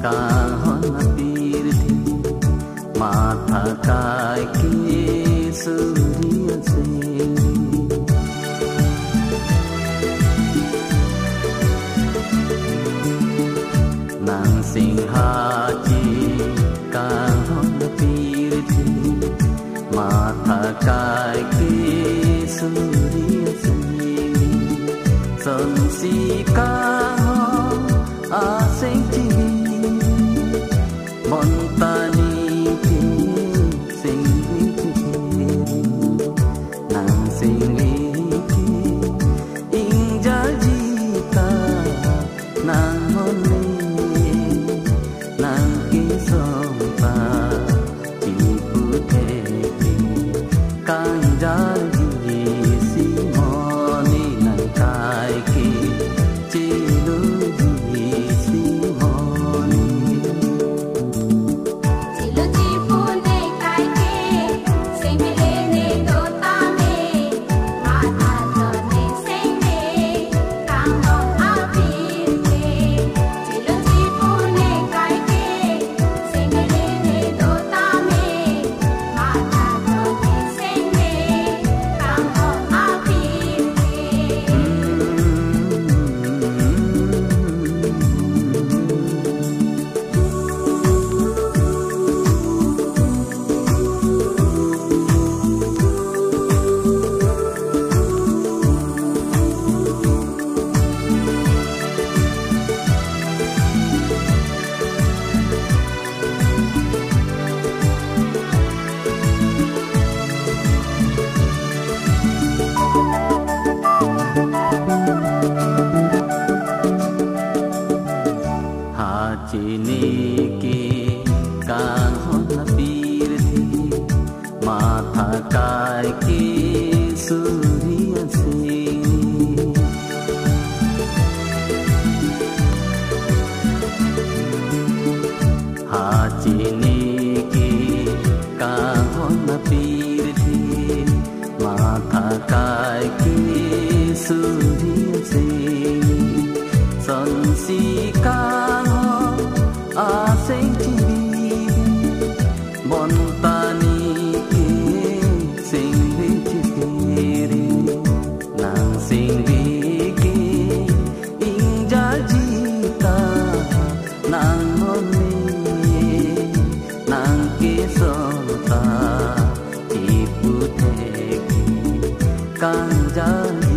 kahon pirthi matha kai ki surya se nang singha chi kahon pirthi matha kai ki surya se son si kahon asing chi montani ki sing ki nang sing ki inja jita nang hone nang ki sompa chi puthe ki kanja ji si moni nang kai ki chi lu ji si moni chini ki kahon pirthi matha kai ki surya se ha chini ki kahon pirthi matha kai ki surya se son si asing chibi montani ke sing chiri nang sing ke inja jita nang hone nang ke somta iputhe kanja